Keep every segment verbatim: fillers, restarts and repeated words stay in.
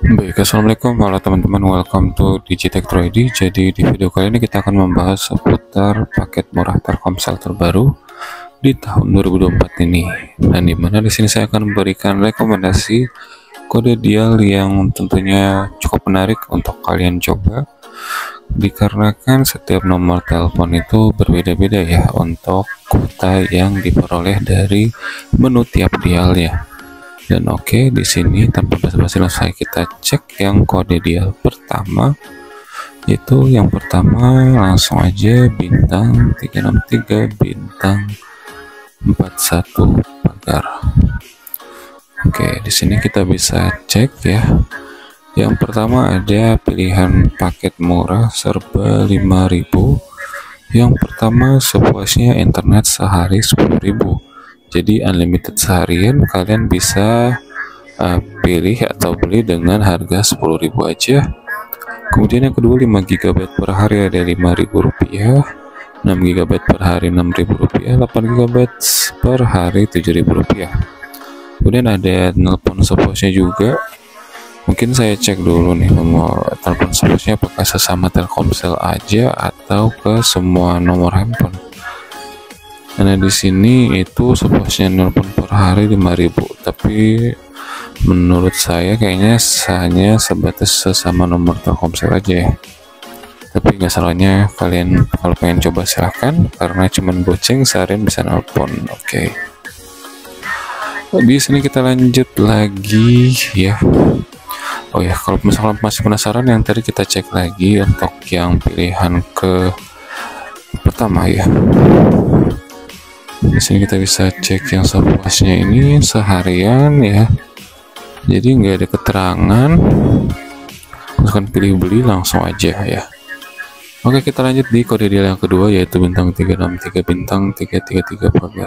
Baik, assalamualaikum halo teman-teman, welcome to Digitech Pro I D. Jadi di video kali ini kita akan membahas seputar paket murah Telkomsel terbaru di tahun dua ribu dua puluh empat ini. Dan dimana di sini saya akan memberikan rekomendasi kode deal yang tentunya cukup menarik untuk kalian coba, dikarenakan setiap nomor telepon itu berbeda-beda ya untuk kuota yang diperoleh dari menu tiap dialnya. Dan oke, okay, di sini tanpa basa-basi langsung kita cek yang kode deal pertama. Itu yang pertama langsung aja bintang tiga enam tiga bintang empat satu pagar. Oke, okay, di sini kita bisa cek ya. Yang pertama ada pilihan paket murah serba lima ribu. Yang pertama sepuasnya internet sehari sepuluh ribu. Jadi unlimited seharian, kalian bisa uh, pilih atau beli dengan harga sepuluh ribu aja. Kemudian yang kedua lima giga byte per hari ada lima ribu rupiah, enam giga byte per hari enam ribu rupiah, delapan giga byte per hari tujuh ribu rupiah. Kemudian ada telepon sepuasnya juga. Mungkin saya cek dulu nih mau telepon sepuasnya apakah sesama Telkomsel aja atau ke semua nomor handphone. Karena di sini itu sepuasnya nelpon per hari lima ribu, tapi menurut saya kayaknya hanya sebatas sesama nomor Telkomsel aja ya. Tapi nggak salahnya kalian kalau pengen coba silahkan, karena cuman goceng seharian bisa nelpon. Oke. Okay. Di sini kita lanjut lagi ya. Oh ya, kalau misalnya masih penasaran, yang tadi kita cek lagi untuk yang pilihan ke pertama ya. Di sini kita bisa cek yang sepuasnya ini seharian ya. Jadi nggak ada keterangan. Misalkan pilih beli langsung aja ya. Oke, kita lanjut di kode deal yang kedua yaitu bintang tiga enam tiga bintang tiga tiga tiga pagar.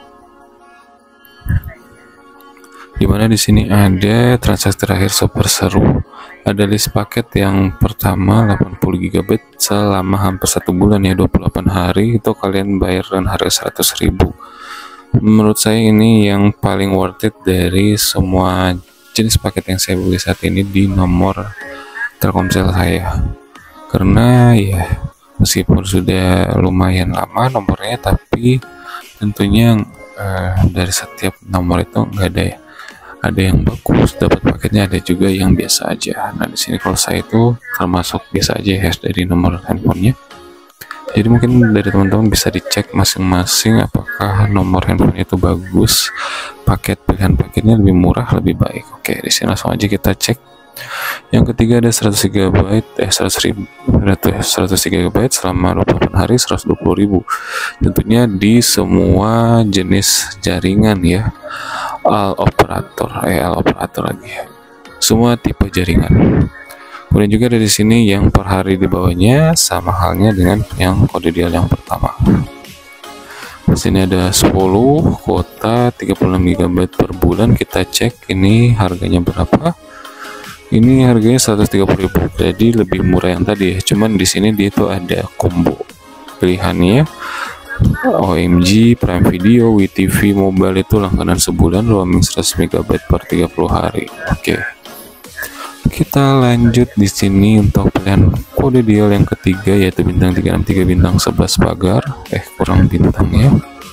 Dimana di sini ada transaksi terakhir super seru. Ada list paket yang pertama delapan puluh giga byte selama hampir satu bulan ya, dua puluh delapan hari itu kalian bayar dengan harga seratus ribu. Menurut saya ini yang paling worth it dari semua jenis paket yang saya beli saat ini di nomor Telkomsel saya. Karena ya meskipun sudah lumayan lama nomornya, tapi tentunya eh, dari setiap nomor itu nggak ada ya. Ada yang bagus dapat paketnya, ada juga yang biasa aja. Nah di sini kalau saya itu termasuk biasa aja ya dari nomor handphonenya. Jadi mungkin dari teman-teman bisa dicek masing-masing apakah nomor handphonenya itu bagus, paket pilihan paketnya lebih murah lebih baik. Oke, di sini langsung aja kita cek. Yang ketiga ada seratus giga byte eh seratus ribu seratus giga byte selama dua puluh delapan hari seratus dua puluh ribu. Tentunya di semua jenis jaringan ya. All operator, eh all operator lagi. Semua tipe jaringan. Kemudian juga ada di sini yang per hari di bawahnya sama halnya dengan yang kode deal yang pertama. Di sini ada sepuluh kuota tiga puluh enam giga byte per bulan. Kita cek ini harganya berapa. Ini harganya seratus tiga puluh ribu. Jadi lebih murah yang tadi ya. Cuman di sini dia itu ada combo pilihannya. O M G, Prime Video, W T V Mobile itu langganan sebulan, roaming seratus mega byte per tiga puluh hari. Oke. Kita lanjut di sini untuk pilihan kode deal yang ketiga yaitu bintang tiga enam tiga bintang sebelas pagar. Eh, kurang bintang ya.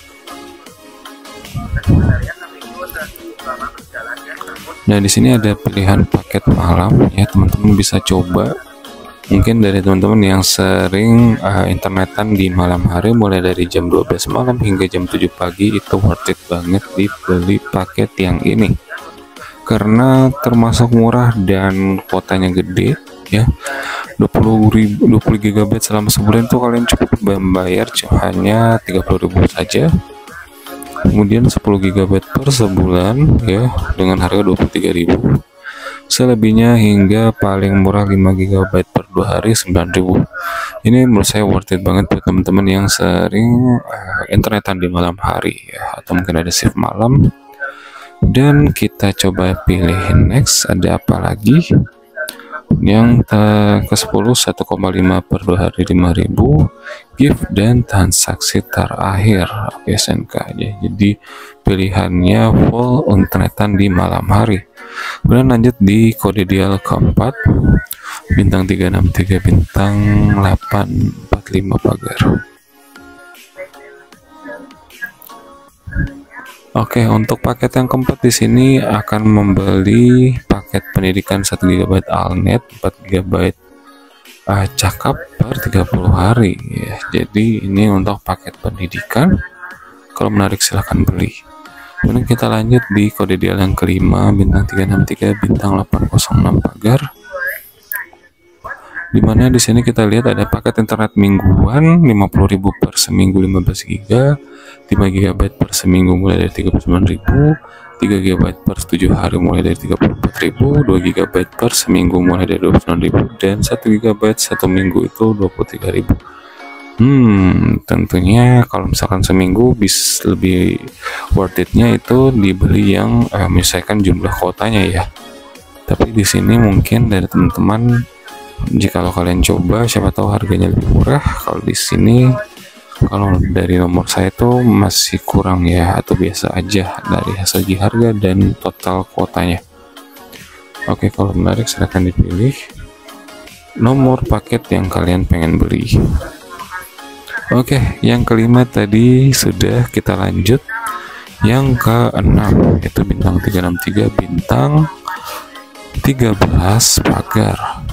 Nah, di sini ada pilihan paket malam ya, teman-teman bisa coba. Mungkin dari teman-teman yang sering uh, internetan di malam hari mulai dari jam dua belas malam hingga jam tujuh pagi, itu worth it banget dibeli paket yang ini karena termasuk murah dan kuotanya gede ya. Dua puluh ribu dua puluh giga byte selama sebulan tuh kalian cukup membayar hanya tiga puluh ribu saja. Kemudian sepuluh giga byte per sebulan ya dengan harga dua puluh tiga ribu. Selebihnya hingga paling murah lima giga byte per dua hari sembilan ribu. Ini menurut saya worth it banget buat teman-teman yang sering uh, internetan di malam hari ya, atau mungkin ada shift malam. Dan kita coba pilih next, ada apa lagi. Yang ke sepuluh satu koma lima per dua hari lima ribu, gift dan transaksi terakhir S N K aja. Jadi pilihannya full internetan di malam hari. Kemudian lanjut di kode dial keempat, bintang tiga enam tiga bintang delapan empat lima pagar. Oke, untuk paket yang keempat di sini akan membeli paket pendidikan satu giga byte Alnet, empat giga byte uh, cakap per tiga puluh hari ya. Jadi ini untuk paket pendidikan. Kalau menarik silahkan beli. Kemudian kita lanjut di kode dial yang kelima, bintang tiga enam tiga bintang delapan nol enam pagar. Dimana di sini kita lihat ada paket internet mingguan lima puluh ribu per seminggu lima belas giga, lima giga byte per seminggu mulai dari tiga puluh sembilan ribu, tiga giga byte per tujuh hari mulai dari tiga puluh empat ribu, dua giga byte per seminggu mulai dari dua puluh sembilan ribu, dan satu giga byte satu minggu itu dua puluh tiga ribu. Hmm, tentunya kalau misalkan seminggu bisa lebih worth it-nya itu dibeli yang eh, misalkan jumlah kuotanya ya. Tapi di sini mungkin dari teman-teman, jika kalian coba, siapa tahu harganya lebih murah. Kalau di sini, kalau dari nomor saya itu masih kurang ya, atau biasa aja dari segi harga dan total kuotanya. Oke, kalau menarik silahkan dipilih nomor paket yang kalian pengen beli. Oke, yang kelima tadi sudah, kita lanjut yang keenam, yaitu bintang tiga enam tiga bintang tiga belas pagar.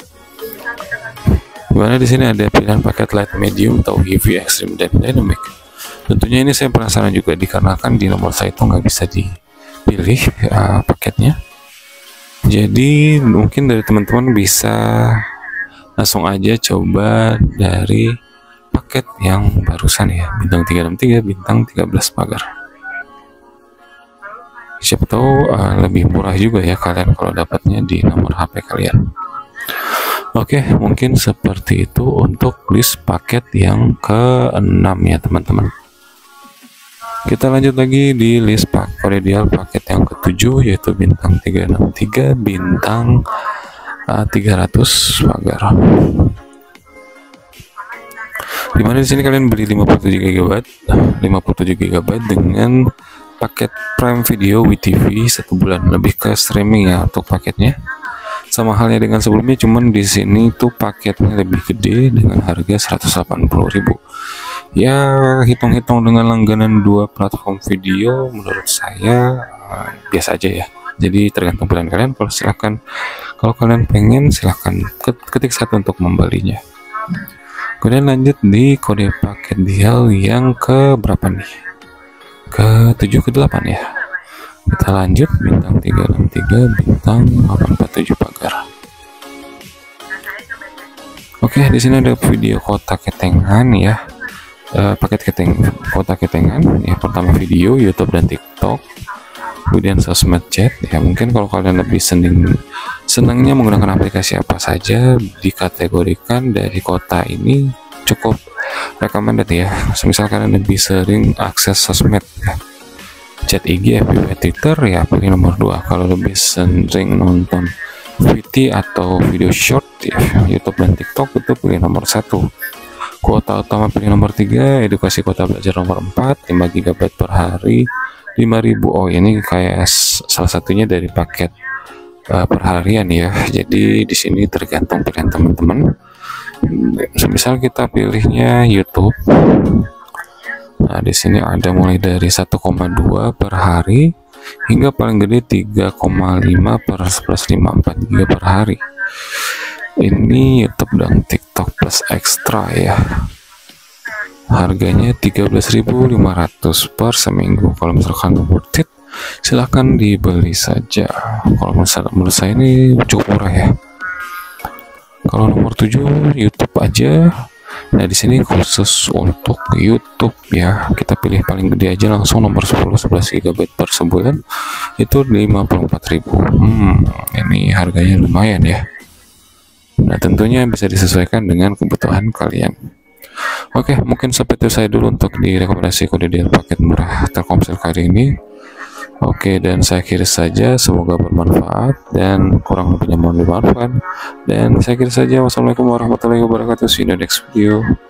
Dimana di sini ada pilihan paket light, medium, atau heavy, extreme, dan dynamic. Tentunya ini saya penasaran juga dikarenakan di nomor saya itu nggak bisa dipilih uh, paketnya. Jadi mungkin dari teman-teman bisa langsung aja coba dari paket yang barusan ya, bintang tiga enam tiga bintang tiga belas pagar. Siapa tahu uh, lebih murah juga ya kalian kalau dapatnya di nomor H P kalian. Oke, mungkin seperti itu untuk list paket yang keenam ya teman-teman. Kita lanjut lagi di list paket kode dial paket yang ketujuh, yaitu bintang tiga enam tiga bintang uh, tiga ratus pagar. Dimana di sini kalian beli lima puluh tujuh giga byte, lima puluh tujuh giga byte dengan paket Prime Video W T V satu bulan, lebih ke streaming ya untuk paketnya. Sama halnya dengan sebelumnya, cuman di sini tuh paketnya lebih gede dengan harga seratus delapan puluh ribu. Ya, hitung-hitung dengan langganan dua platform video, menurut saya uh, biasa aja ya. Jadi tergantung pilihan kalian. Kalau silahkan, kalau kalian pengen silahkan ketik satu untuk membelinya. Kemudian lanjut di kode paket dial yang ke berapa nih? Ke tujuh ke delapan ya. Kita lanjut bintang tiga enam tiga bintang delapan empat tujuh pagar. Oke, di sini ada video kotak ketengan ya. Uh, paket keteng kotak ketengan ya. Pertama video YouTube dan TikTok, kemudian sosmed chat ya. Mungkin kalau kalian lebih seneng senangnya menggunakan aplikasi apa saja, dikategorikan dari kota ini cukup recommended ya. Misal kalian lebih sering akses sosmed ya, chat I G, F B, Twitter ya pilih nomor dua. Kalau lebih sering nonton V T atau video short ya, YouTube dan TikTok itu pilih nomor satu. Kuota utama pilih nomor tiga, edukasi kuota belajar nomor empat, lima giga byte per hari lima ribu. Oh, ini kayak salah satunya dari paket uh, perharian ya. Jadi di sini tergantung pilihan teman-teman. Misal kita pilihnya YouTube. Nah, di sini ada mulai dari satu koma dua per hari hingga paling gede tiga koma lima per plus lima puluh empat giga per hari. Ini YouTube dan TikTok plus ekstra ya. Harganya tiga belas ribu lima ratus per seminggu. Kalau misalkan worth it, silahkan dibeli saja. Kalau menurut saya ini cukup murah ya. Kalau nomor tujuh YouTube aja. Nah, di sini khusus untuk YouTube ya. Kita pilih paling gede aja langsung nomor sepuluh, sebelas giga byte per sebulan. Itu lima puluh empat ribu. Hmm, ini harganya lumayan ya. Nah, tentunya bisa disesuaikan dengan kebutuhan kalian. Oke, mungkin seperti itu saya dulu untuk di rekomendasi kode dial paket murah Telkomsel kali ini. Oke, dan saya akhiri saja, semoga bermanfaat dan kurang lebihnya mohon dimaafkan. Dan saya akhiri saja, wassalamualaikum warahmatullahi wabarakatuh. See you in the next video.